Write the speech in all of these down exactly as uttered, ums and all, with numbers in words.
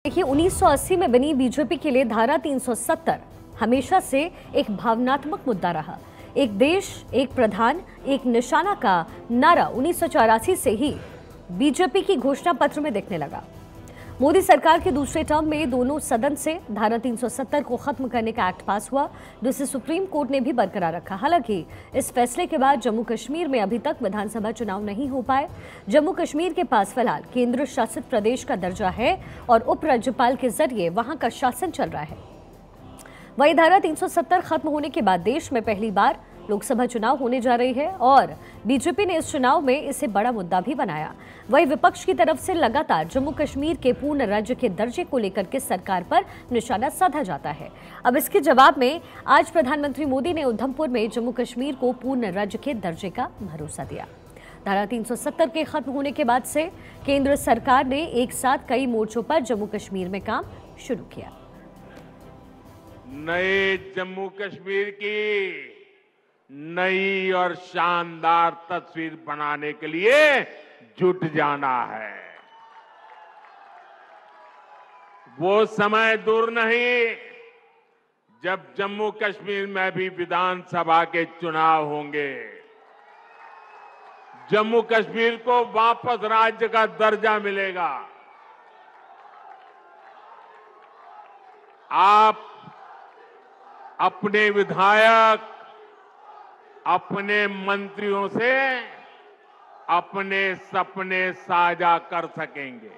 देखिए, उन्नीस सौ अस्सी में बनी बीजेपी के लिए धारा तीन सौ सत्तर हमेशा से एक भावनात्मक मुद्दा रहा। एक देश, एक प्रधान, एक निशाना का नारा उन्नीस सौ चौरासी से ही बीजेपी की घोषणा पत्र में दिखने लगा। मोदी सरकार के दूसरे टर्म में दोनों सदन से धारा तीन सौ सत्तर को खत्म करने का एक्ट पास हुआ, जिसे सुप्रीम कोर्ट ने भी बरकरार रखा। हालांकि इस फैसले के बाद जम्मू कश्मीर में अभी तक विधानसभा चुनाव नहीं हो पाए। जम्मू कश्मीर के पास फिलहाल केंद्र शासित प्रदेश का दर्जा है और उपराज्यपाल के जरिए वहां का शासन चल रहा है। वही धारा तीन सौ सत्तर खत्म होने के बाद देश में पहली बार लोकसभा चुनाव होने जा रही है और बीजेपी ने इस चुनाव में इसे बड़ा मुद्दा भी बनाया। वही विपक्ष की तरफ से लगातार जम्मू कश्मीर के पूर्ण राज्य के दर्जे को लेकर के सरकार पर निशाना साधा जाता है। अब इसके जवाब में आज प्रधानमंत्री मोदी ने उधमपुर में जम्मू कश्मीर को पूर्ण राज्य के दर्जे का भरोसा दिया। धारा तीन सौ सत्तर के खत्म होने के बाद से केंद्र सरकार ने एक साथ कई मोर्चों पर जम्मू कश्मीर में काम शुरू किया। नए जम्मू कश्मीर की नई और शानदार तस्वीर बनाने के लिए जुट जाना है। वो समय दूर नहीं जब जम्मू कश्मीर में भी विधानसभा के चुनाव होंगे। जम्मू कश्मीर को वापस राज्य का दर्जा मिलेगा। आप अपने विधायक, अपने मंत्रियों से अपने सपने साझा कर सकेंगे।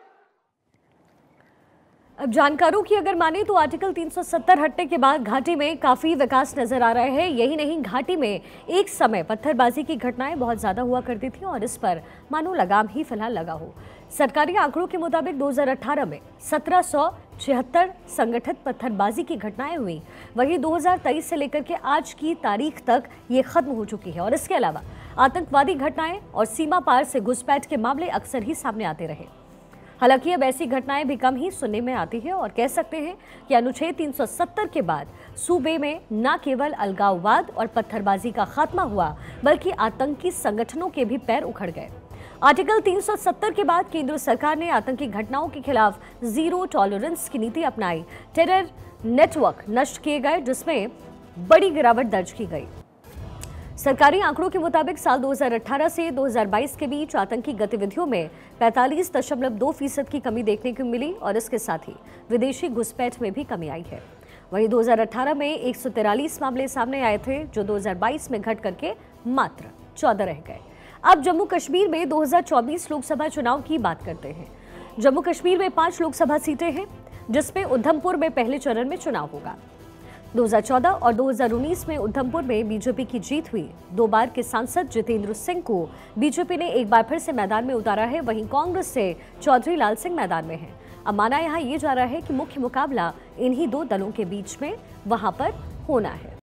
अब जानकारों की अगर माने तो आर्टिकल तीन सौ सत्तर हटने के बाद घाटी में काफी विकास नजर आ रहा है। यही नहीं, घाटी में एक समय पत्थरबाजी की घटनाएं बहुत ज्यादा हुआ करती थी और इस पर मानो लगाम ही फिलहाल लगा हो। सरकारी आंकड़ों के मुताबिक दो हज़ार अठारह में सत्रह सौ छिहत्तर संगठित पत्थरबाजी की घटनाएं हुई। वहीं दो हज़ार तेईस से लेकर के आज की तारीख तक ये खत्म हो चुकी है और इसके अलावा आतंकवादी घटनाएं और सीमा पार से घुसपैठ के मामले अक्सर ही सामने आते रहे। हालांकि अब ऐसी घटनाएं भी कम ही सुनने में आती है और कह सकते हैं कि अनुच्छेद तीन सौ सत्तर के बाद सूबे में न केवल अलगाववाद और पत्थरबाजी का खात्मा हुआ, बल्कि आतंकी संगठनों के भी पैर उखड़ गए। आर्टिकल तीन सौ सत्तर के बाद केंद्र सरकार ने आतंकी घटनाओं के खिलाफ जीरो टॉलरेंस की नीति अपनाई। टेरर नेटवर्क नष्ट किए गए, जिसमें बड़ी गिरावट दर्ज की गई। सरकारी आंकड़ों के मुताबिक साल दो हज़ार अठारह से दो हज़ार बाईस के बीच आतंकी गतिविधियों में पैंतालीस दशमलव दो फीसद की कमी देखने को मिली और इसके साथ ही विदेशी घुसपैठ में भी कमी आई है। वहीं दो हज़ार अठारह में एक सौ तिरालीस मामले सामने आए थे, जो दो हज़ार बाईस में घट करके मात्र चौदह रह गए। अब जम्मू कश्मीर में दो हज़ार चौबीस लोकसभा चुनाव की बात करते हैं। जम्मू कश्मीर में पांच लोकसभा सीटें हैं, जिसमें उधमपुर में पहले चरण में चुनाव होगा। दो हज़ार चौदह और दो हज़ार उन्नीस में उधमपुर में बीजेपी की जीत हुई। दो बार के सांसद जितेंद्र सिंह को बीजेपी ने एक बार फिर से मैदान में उतारा है। वहीं कांग्रेस से चौधरी लाल सिंह मैदान में हैं। अब माना यहां ये जा रहा है कि मुख्य मुकाबला इन्हीं दो दलों के बीच में वहां पर होना है।